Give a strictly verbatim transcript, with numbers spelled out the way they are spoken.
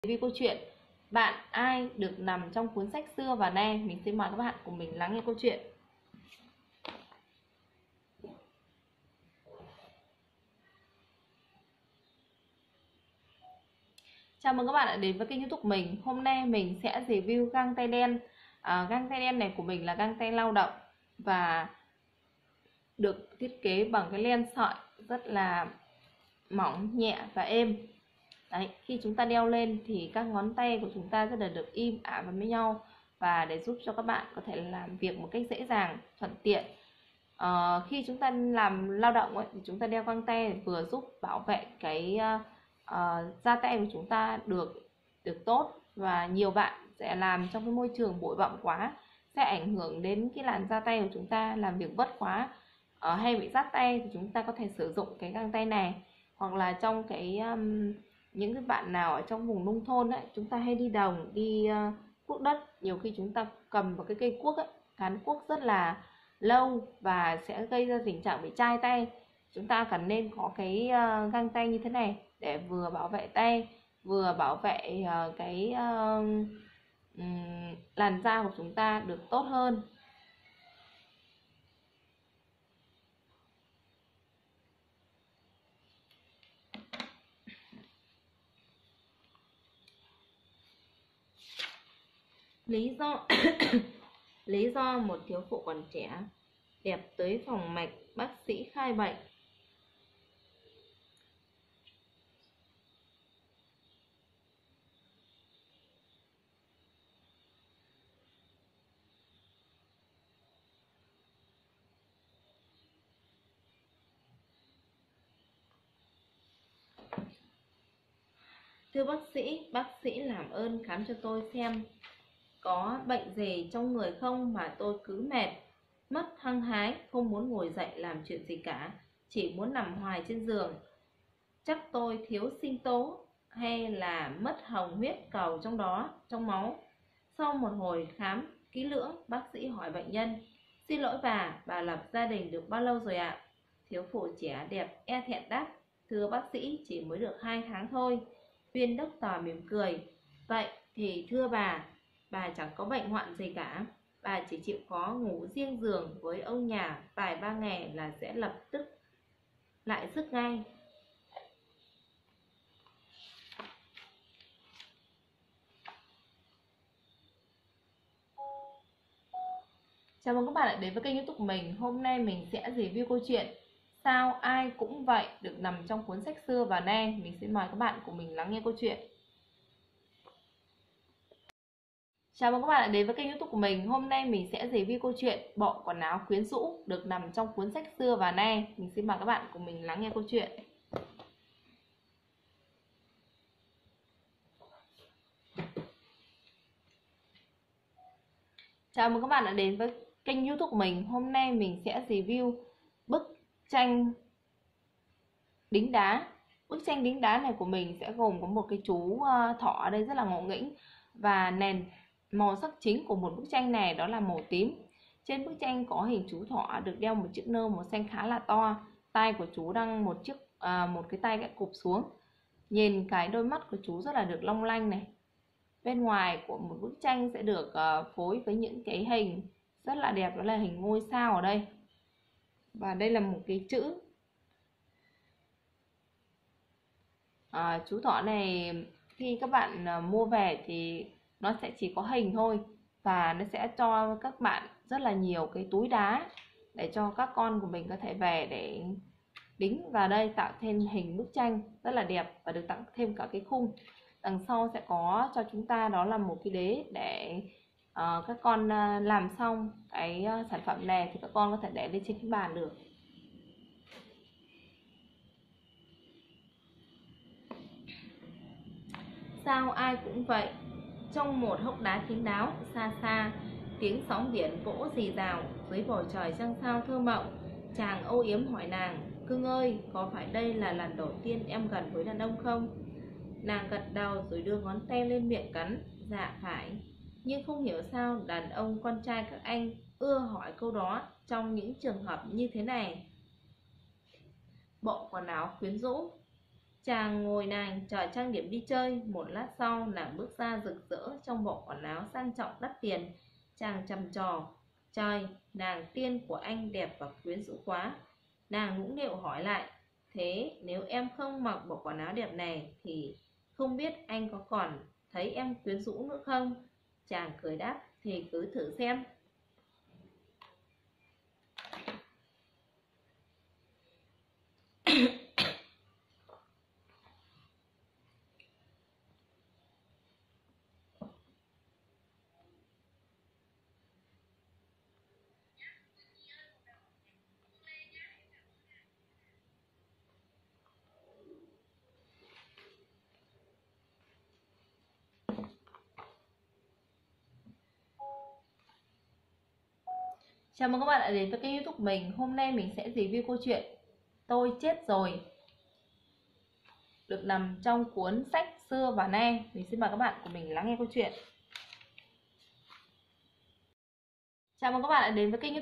review câu chuyện Bạn ai được nằm trong cuốn sách xưa và nay. Mình xin mời các bạn cùng mình lắng nghe câu chuyện. Chào mừng các bạn đã đến với kênh YouTube mình. Hôm nay mình sẽ review găng tay đen. à, Găng tay đen này của mình là găng tay lao động và được thiết kế bằng cái len sợi rất là mỏng, nhẹ và êm. Đấy, khi chúng ta đeo lên thì các ngón tay của chúng ta rất là được im ả vào với nhau, và để giúp cho các bạn có thể làm việc một cách dễ dàng, thuận tiện. Ờ, khi chúng ta làm lao động ấy, thì chúng ta đeo găng tay vừa giúp bảo vệ cái uh, uh, da tay của chúng ta được được tốt, và nhiều bạn sẽ làm trong cái môi trường bụi bặm quá sẽ ảnh hưởng đến cái làn da tay của chúng ta, làm việc vất quá uh, hay bị rát tay, thì chúng ta có thể sử dụng cái găng tay này. Hoặc là trong cái um, những cái bạn nào ở trong vùng nông thôn ấy, chúng ta hay đi đồng, đi uh, cuốc đất, nhiều khi chúng ta cầm vào cái cây cuốc ấy, cán cuốc rất là lâu và sẽ gây ra tình trạng bị chai tay. Chúng ta cần nên có cái uh, găng tay như thế này để vừa bảo vệ tay, vừa bảo vệ uh, cái uh, um, làn da của chúng ta được tốt hơn. Lý do lý do một thiếu phụ còn trẻ đẹp tới phòng mạch bác sĩ khai bệnh. Thưa bác sĩ, bác sĩ làm ơn khám cho tôi xem có bệnh gì trong người không mà tôi cứ mệt, mất hăng hái, không muốn ngồi dậy làm chuyện gì cả, chỉ muốn nằm hoài trên giường. Chắc tôi thiếu sinh tố hay là mất hồng huyết cầu trong đó, trong máu. Sau một hồi khám kỹ lưỡng, bác sĩ hỏi bệnh nhân: Xin lỗi bà, bà lập gia đình được bao lâu rồi ạ? Thiếu phụ trẻ đẹp e thẹn đáp: Thưa bác sĩ, chỉ mới được hai tháng thôi. Viên đốc tò mỉm cười: Vậy thì thưa bà, bà chẳng có bệnh hoạn gì cả, bà chỉ chịu khó ngủ riêng giường với ông nhà vài ba ngày là sẽ lập tức lại sức ngay. Chào mừng các bạn đã đến với kênh YouTube của mình. Hôm nay mình sẽ review câu chuyện Sao ai cũng vậy được nằm trong cuốn sách xưa và nay. Mình sẽ mời các bạn cùng mình lắng nghe câu chuyện. Chào mừng các bạn đã đến với kênh YouTube của mình. Hôm nay mình sẽ review câu chuyện Bộ quần áo quyến rũ được nằm trong cuốn sách xưa và nay. Mình xin mời các bạn cùng mình lắng nghe câu chuyện. Chào mừng các bạn đã đến với kênh YouTube của mình. Hôm nay mình sẽ review bức tranh đính đá. Bức tranh đính đá này của mình sẽ gồm có một cái chú thỏ ở đây rất là ngộ nghĩnh, và nền màu sắc chính của một bức tranh này đó là màu tím. Trên bức tranh có hình chú thỏ được đeo một chiếc nơ màu xanh khá là to. Tay của chú đang một chiếc à, một cái tay gãy cụp xuống. Nhìn cái đôi mắt của chú rất là được long lanh này. Bên ngoài của một bức tranh sẽ được uh, phối với những cái hình rất là đẹp, đó là hình ngôi sao ở đây. Và đây là một cái chữ. À, chú thỏ này khi các bạn uh, mua về thì nó sẽ chỉ có hình thôi, và nó sẽ cho các bạn rất là nhiều cái túi đá để cho các con của mình có thể về để đính vào đây, tạo thêm hình bức tranh rất là đẹp, và được tặng thêm cả cái khung. Đằng sau sẽ có cho chúng ta đó là một cái đế để uh, các con uh, làm xong cái uh, sản phẩm này thì các con có thể để lên trên cái bàn được. Sao ai cũng vậy. Trong một hốc đá kín đáo, xa xa tiếng sóng biển vỗ rì rào, dưới bầu trời trăng sao thơ mộng. Chàng âu yếm hỏi nàng: Cưng ơi, có phải đây là lần đầu tiên em gần với đàn ông không? Nàng gật đầu rồi đưa ngón tay lên miệng cắn: Dạ phải. Nhưng không hiểu sao đàn ông con trai các anh ưa hỏi câu đó trong những trường hợp như thế này. Bộ quần áo quyến rũ. Chàng ngồi nàng chờ trang điểm đi chơi. Một lát sau nàng bước ra rực rỡ trong bộ quần áo sang trọng đắt tiền. Chàng trầm trồ: trời, nàng tiên của anh đẹp và quyến rũ quá. Nàng nũng nịu hỏi lại: thế nếu em không mặc bộ quần áo đẹp này thì không biết anh có còn thấy em quyến rũ nữa không? Chàng cười đáp: thì cứ thử xem. Chào mừng các bạn đã đến với kênh YouTube của mình. Hôm nay mình sẽ review câu chuyện Tôi chết rồi, được nằm trong cuốn sách Xưa và Nay. Mình xin mời các bạn của mình lắng nghe câu chuyện. Chào mừng các bạn đã đến với kênh YouTube